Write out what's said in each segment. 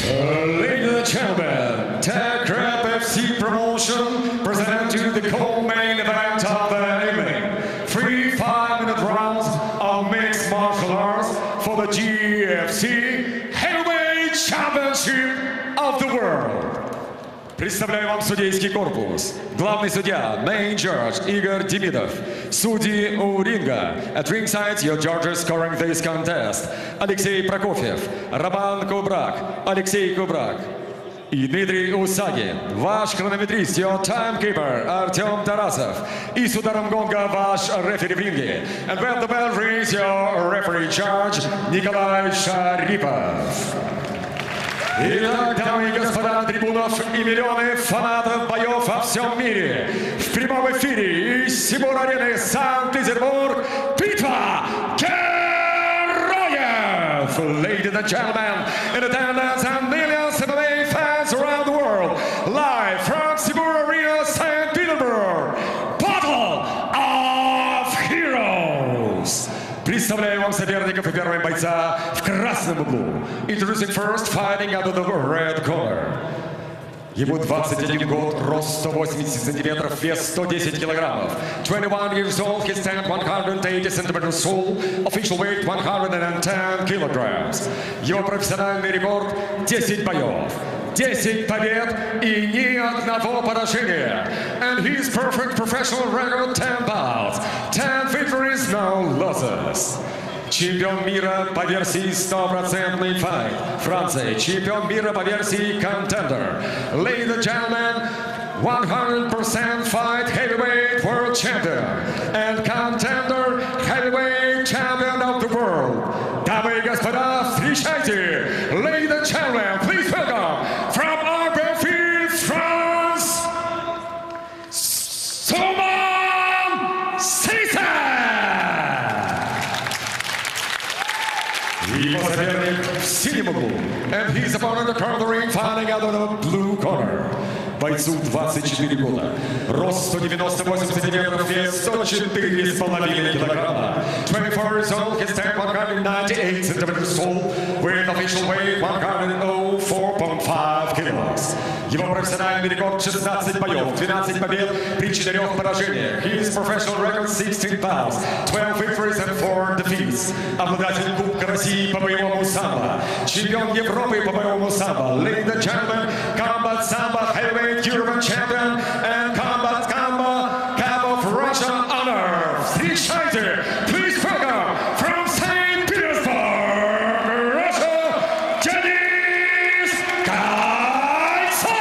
Ladies and gentlemen, Tag Crab FC Promotion present you the co-main event of the evening. 3 5-minute rounds of mixed martial arts for the GFC Heavyweight Championship of the World. Представляю вам судейский корпус. Главный судья, main judge Игорь Демидов. Судьи у ринга. At ringside, your judges scoring this contest. Алексей Прокофьев, Роман Кубрак, Алексей Кубрак и Дмитрий Усагин. Ваш хронометрист, your timekeeper, Артем Тарасов. И с ударом гонга ваш рефери в ринге. And when the bell rings, your referee judge Николай Шарипов. Итак, дамы и господа, на трибунах и миллионы фанатов боев во всем мире. В прямом эфире из Сибур-арены Санкт-Петербург битва героев! Ladies and gentlemen, in attendance and millions of MMA fans around the world, live from Sibur Arena, St. Petersburg, Battle of Heroes! Представляю вам соперников и первого бойца в красном углу. Introducing first, fighting out of the red corner. Ему 21 год, рост 180 сантиметров, вес 110 килограммов. 21 years old, he stands 180 centimeters tall, official weight 110 kilograms. Его профессиональный рекорд 10 боев. 10 побед и ни одного поражения. And his perfect professional record 10 bouts, 10 victories, no losses. Чемпион мира по версии 100% файт. Франция. Чемпион мира по версии Contender. Ladies and gentlemen, 100% fight heavyweight world champion and Contender heavyweight champion of the world. Дамы и господа, встречайте, ladies and gentlemen, please welcome from Arberfield, France, Solomon Sisa! Его соперник в синем углу. And his opponent across the ring fighting out of the blue corner. Бойцу 24 года. Рост 198 сантиметров, вес 104,5 килограмма. 24 years old, he stands 198 centimeters tall, with official weight 104.5 kilos. Его профессиональный рекорд 16 боев, 12 побед при 4 поражениях. His professional record 16 bouts, 12 victories and 4 defeats. Обладатель Кубка России по боевому самбо. Чемпион Европы по боевому самбо. Ladies and gentlemen, Combat Sambo Heavyweight European Champion and Combat Sambo Cup of Russia Honor. Встречайте, please welcome from St. Petersburg, Russia, Денис Кольцов!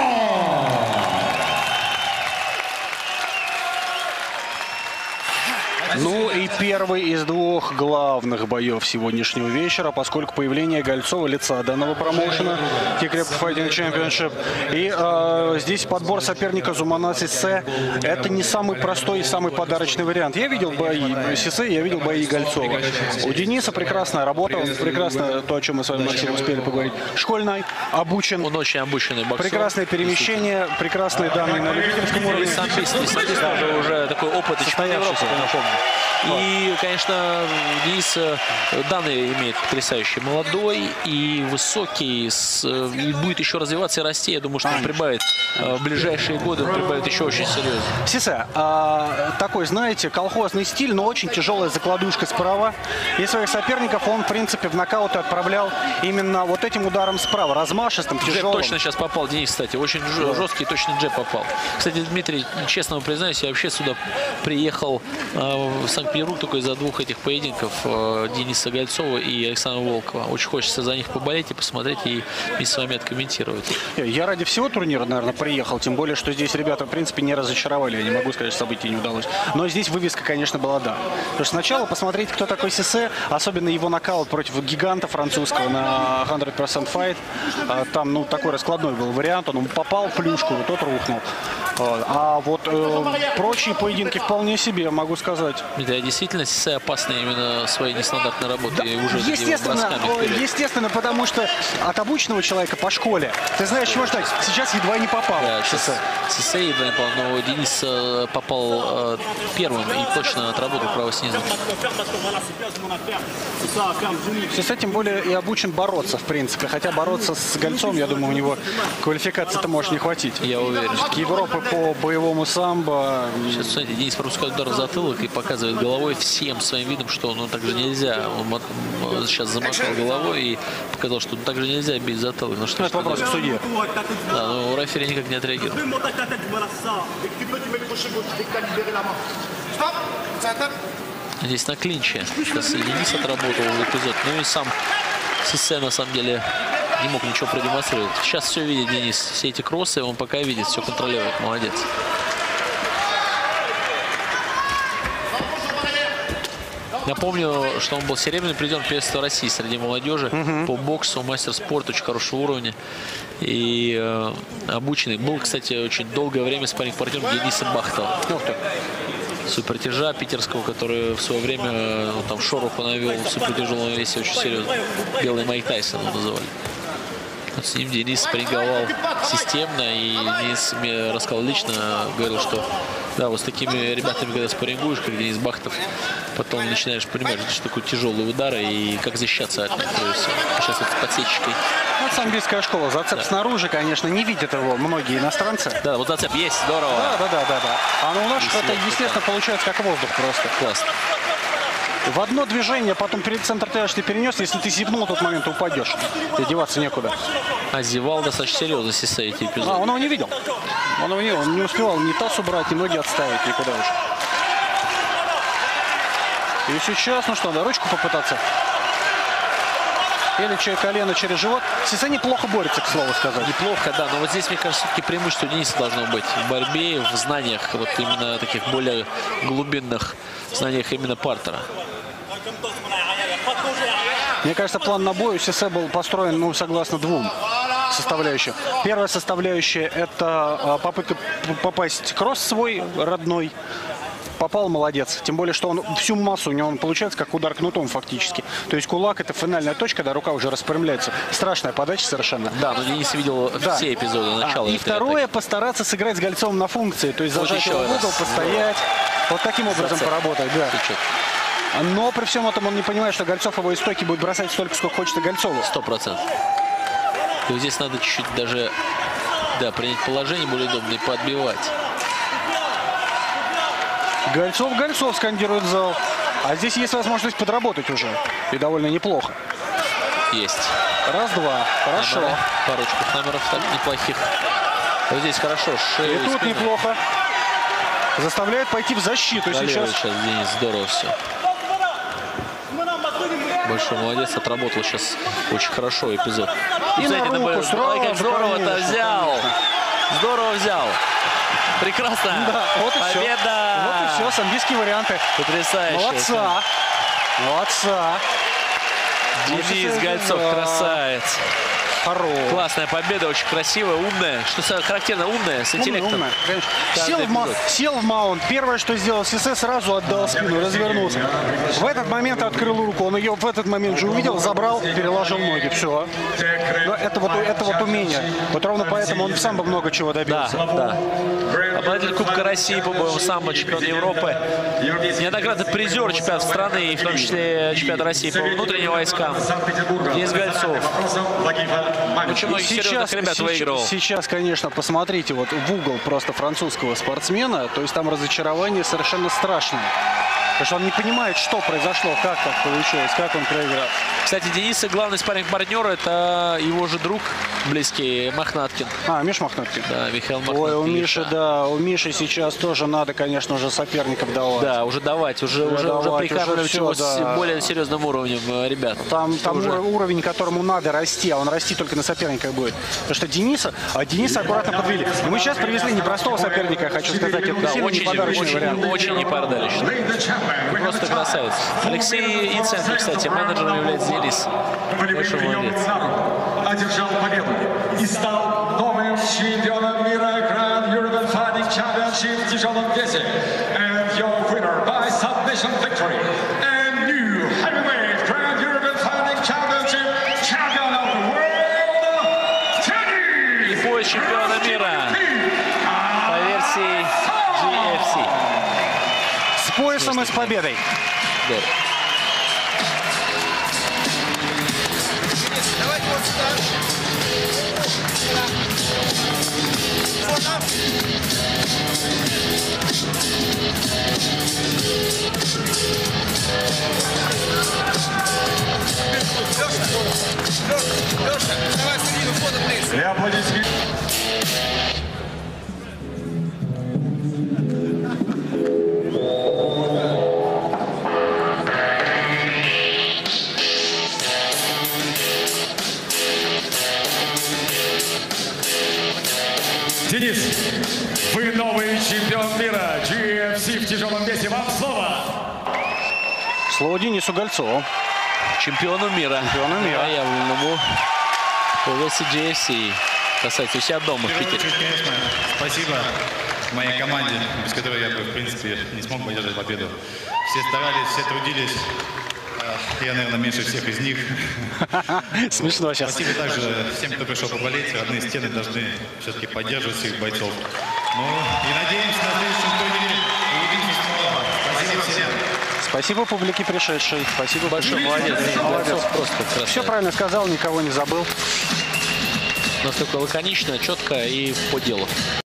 Ну и первый из двух главных боев сегодняшнего вечера, поскольку появление Гольцова, лица данного промоушена, T-Crab Fighting Championship. И здесь подбор соперника Зумана Сисе. Это не самый простой и самый подарочный вариант. Я видел бои Сисе, я видел бои Гольцова. У Дениса прекрасная работа, прекрасно то, о чем мы с вами, Максим, успели поговорить. Школьный, обучен. Он очень обученный боксер. Прекрасное перемещение, прекрасные данные на любительском уровне. Самбист уже такой опыт и состоявшийся, напомню. И, конечно, Денис данные имеет потрясающий. Молодой и высокий. И будет еще развиваться и расти. Я думаю, что он прибавит в ближайшие годы. Он прибавит еще очень серьезно. Сисе, такой, знаете, колхозный стиль, но очень тяжелая закладушка справа. И своих соперников он, в принципе, в нокауты отправлял именно вот этим ударом справа. Размашистым, тяжелым. Джеб точно сейчас попал, Денис, кстати. Очень жесткий, точно джеб попал. Кстати, Дмитрий, честно вам признаюсь, я вообще сюда приехал в Санкт-Петербург только из-за двух этих поединков Дениса Гольцова и Александра Волкова. Очень хочется за них поболеть и посмотреть и с вами откомментировать. Я ради всего турнира, наверное, приехал. Тем более, что здесь ребята, в принципе, не разочаровали. Я не могу сказать, что событий не удалось. Но здесь вывеска, конечно, была да. Потому что сначала посмотреть, кто такой Сисе, особенно его нокаут против гиганта французского на 100% fight. Там, ну, такой раскладной был вариант. Он попал в плюшку, тот рухнул. А вот прочие поединки вполне себе, могу сказать. Я действительно Сисей опасный именно своей нестандартной работой. Уже естественно, потому что от обученного человека по школе, ты знаешь, чего ждать. Сейчас едва не попал. Да, Сисей едва не попал, но Денис попал первым и точно отработал право снизу. Сисей тем более и обучен бороться, в принципе. Хотя бороться с Гольцом, я думаю, у него квалификации-то может не хватить. Я уверен. Европы по боевому самбо. Сейчас, смотрите, Денис пропускает удар в затылок и показывает головой всем своим видом, что так же нельзя. Он сейчас замахал головой и показал, что так же нельзя бить затылок. Ну, что это вопрос к судье. Да, но рефери никак не отреагировал. Здесь на клинче. Сейчас Денис отработал эпизод. Ну и сам Сисей на самом деле не мог ничего продемонстрировать. Сейчас все видит Денис. Все эти кроссы он пока видит, все контролирует. Молодец. Напомню, что он был серебряный призер первенства России среди молодежи по боксу, мастер спорта очень хорошего уровня и обученный. Был, кстати, очень долгое время спарринг-партнером Дениса Бахтова. Супертяжа питерского, который в свое время там шороху навел в супертяжелом весе очень серьезно. Белый Майк Тайсон его называли. Вот с ним Денис спарринговал системно, и Денис мне рассказал лично, говорил, что да, вот с такими ребятами, когда спаррингуешь, как Денис Бахтов, потом начинаешь понимать, что такое тяжелые удары и как защищаться от них. То есть сейчас это с подсечкой. Вот самбийская школа. Зацеп снаружи, конечно, не видят его многие иностранцы. Да, вот зацеп есть, здорово. Да. А у нас это, естественно, получается как воздух просто. Классно. В одно движение, потом перед центр тяжести перенес. Если ты зевнул в тот момент, упадешь. И деваться некуда. А зевал достаточно серьезно Сисей эти эпизоды. Он его не видел. Он не успевал ни таз убрать, ни ноги отставить, никуда уже. И сейчас, ну что, надо ручку попытаться. Или через колено, через живот. Сисей неплохо борется, к слову сказать. Неплохо, да. Но вот здесь, мне кажется, все-таки преимущество Дениса должно быть в борьбе, в знаниях, вот именно таких более глубинных знаниях именно партера. Мне кажется, план на бой у Сисей был построен, ну, согласно двум составляющим. Первая составляющая – это попытка попасть кросс свой родной. Попал, молодец. Тем более, что он всю массу у него он получается как удар кнутом фактически. То есть кулак – это финальная точка, когда рука уже распрямляется. Страшная подача совершенно. Да, но Денис видел все эпизоды начала. И второе – постараться сыграть с Гольцовым на функции. То есть зажать его в угол, постоять. Вот таким образом поработать. Да. Но при всем этом он не понимает, что Гольцов его из стойки будет бросать столько, сколько хочет и Гольцову. 100%. И вот здесь надо чуть-чуть даже принять положение более удобное и подбивать. Гольцов скандирует зал. А здесь есть возможность подработать уже. И довольно неплохо. Есть. Раз-два. Хорошо. Парочку номеров так неплохих. Вот здесь хорошо. Шею и тут спину. Неплохо. Заставляет пойти в защиту сейчас. Денис, здорово все. Большой молодец, отработал сейчас очень хорошо эпизод. И на руку сразу, как здорово-то взял. Здорово взял. Прекрасно. Да, вот и победа. Все. Вот и все. Самбийские варианты. Потрясающе. Молодца. Денис Гольцов, красавец. Хорош. Классная победа, очень красивая, умная. Что характерно, умная, с интеллектом. Умная, сел в маунт. Первое, что сделал Сисей, сразу отдал спину, развернулся. В этот момент открыл руку. Он ее в этот момент же увидел, забрал, переложил ноги. Все. Но это вот умение. Вот ровно поэтому он в самбо много чего добился. Да. Обладатель Кубка России по боевому самбо, чемпион Европы. Неоднократно призер чемпионата страны, и в том числе чемпионата России по внутренним войскам. Денис Гольцов. Очень многих серьезных ребят выигрывал. Сейчас, конечно, посмотрите вот в угол просто французского спортсмена. То есть там разочарование совершенно страшное. Потому что он не понимает, что произошло, как так получилось, как он проиграл. Кстати, Дениса главный спарринг-партнер — это его же друг близкий Мохнаткин. Миша Мохнаткин. Да, Михаил Мохнаткин. Ой, у Миши сейчас тоже надо, конечно, уже соперников давать. Да, уже давать, уже прикармливать его с более серьезным уровнем ребят. Там уровень, которому надо расти, а он расти только на соперниках будет. Потому что Дениса аккуратно подвели. И мы сейчас привезли непростого соперника, хочу сказать. Это сильно неподарочный вариант. Очень неподарочный. Просто красавец. Алексей Яценко, кстати, менеджером является Денис. Большой молодец. Одержал победу и стал новым чемпионом мира Grand European Fighting Championship в тяжелом весе. And and your winner by submission victory, and new heavyweight Grand European Fighting Championship champion of the world, И пояс чемпиона мира по версии GFC. С поясом и с победой. Да. И аплодисменты. Денис, вы новый чемпион мира GFC в тяжелом весе. Вам слово. Слово Денису Гольцову. Чемпиону мира. Заявленному по версии GFC. Касается у себя дома в Питере. Конечно, спасибо моей команде, без которой я бы, в принципе, не смог бы одержать победу. Все старались, все трудились. Я, наверное, меньше всех из них. Смешно сейчас. Спасибо также всем, кто пришел поболеть. Родные стены должны все-таки поддерживать своих бойцов. Ну, и надеемся, на следующем турнире увидимся снова. Спасибо всем. Спасибо публике пришедшей. Спасибо Большой молодец. Молодец. Просто красавец. Все правильно сказал, никого не забыл. Настолько лаконично, четко и по делу.